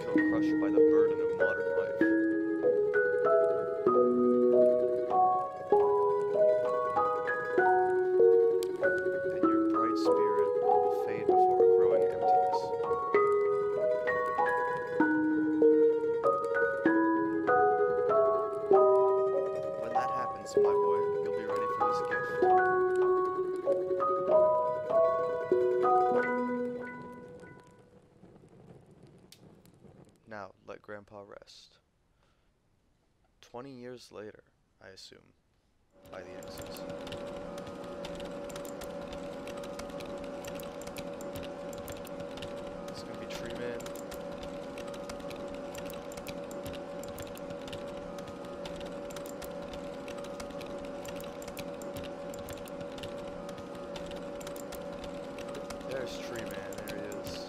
so crushed by the burden of modern life. And your bright spirit will fade before a growing emptiness. When that happens, my boy, you'll be ready for this gift. Now, let Grandpa rest. 20 years later, I assume, by the exits. It's gonna be Tree Man. There's Tree Man, there he is.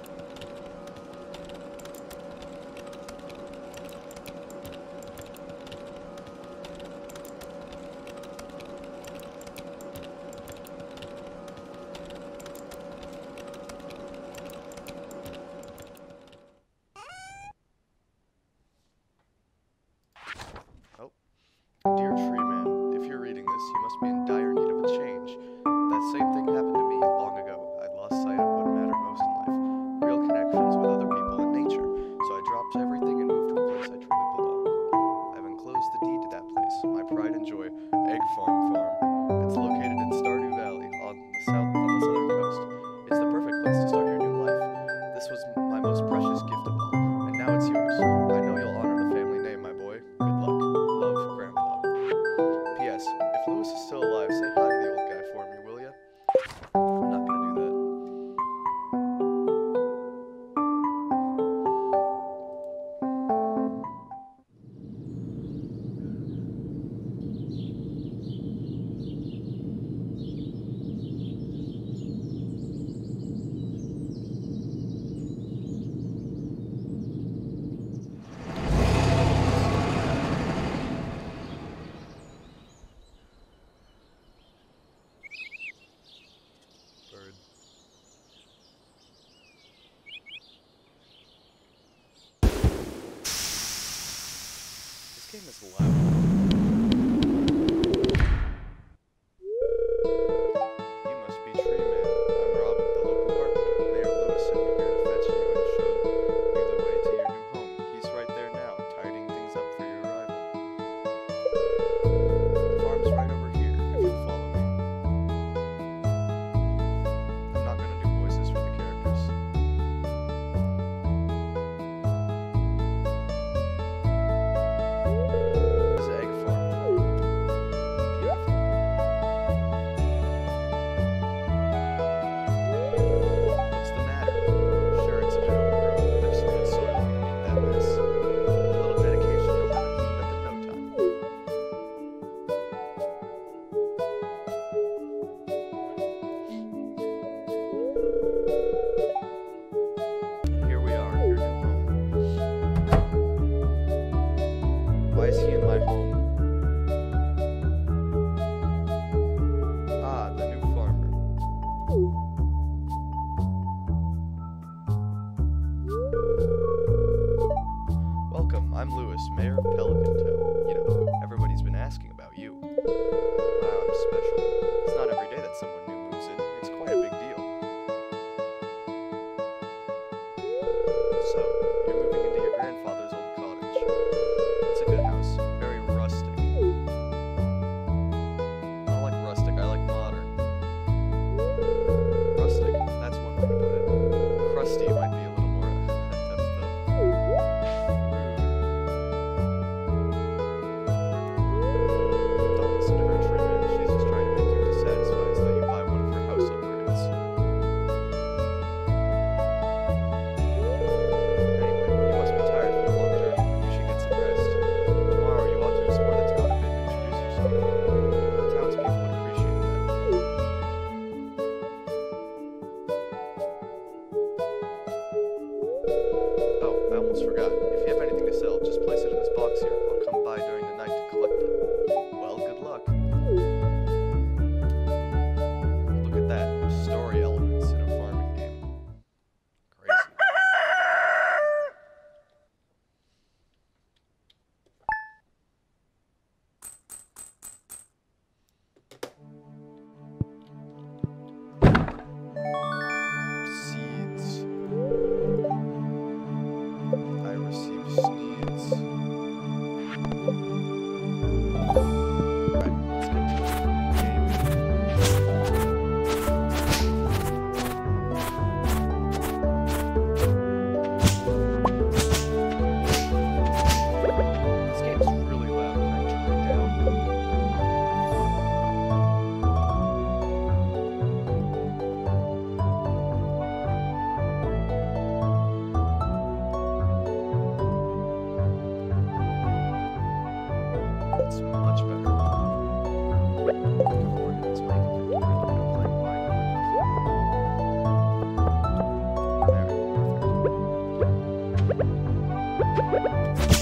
Dear Tree Man, if you're reading this, you must be in dire need of a change. That same thing happened to me long ago. I'd lost sight of what mattered most in life, real connections with other people and nature. So I dropped everything and moved to a place I truly belong. I've enclosed the deed to that place, my pride and joy, Egg Farm. It's located in Stardew Valley on the southern coast. It's the perfect place to start your new life. This was my most precious gift of all, and now it's yours. I know you'll honor the family name, my boy. Good luck. Love, Grandpa. P.S. If Lewis is still alive, say hi to the old guy for me, will ya? I'm not gonna do that. Bird. This game is loud. You must be Tree Man. I'm Robin, the local carpenter. Mayor Lewis sent me here to fetch you and show you the way to your new home. He's right there now, tidying things up for your arrival. The farm's right over here, if you'll follow me. I'm not gonna do voices for the characters. This egg farm. Beautiful. What's the matter? Sure, it's a bit overgrown, but there's some good soil underneath that mess. With a little dedication, you'll have it cleaned up in no time. Here we are, your new home. Why is he in my home? Ah, the new farmer. Welcome, I'm Lewis, Mayor of Pelican Town. You know, everybody's been asking about you. Wow, I'm special. It's not every day that someone new moves in. It's quite a big deal. So, you're moving into your grandfather's old cottage. It's a good house, very rustic. I don't like rustic, I like modern. Rustic, that's one way to put it. Crusty might be a little more depth though. Rude. Don't listen to her, Tree Man. She's just trying to make you dissatisfied so that you buy one of her house upgrades. Anyway, you must be tired from the long journey. You should get some rest. Tomorrow you ought to explore the town a bit and introduce yourself. The townspeople would appreciate that. Oh, I almost forgot. If you have anything to sell, just place it in this box here. I'll come by during the night to collect it. Well, good luck. Look at that. Story elements in a farming game. Crazy. Bye.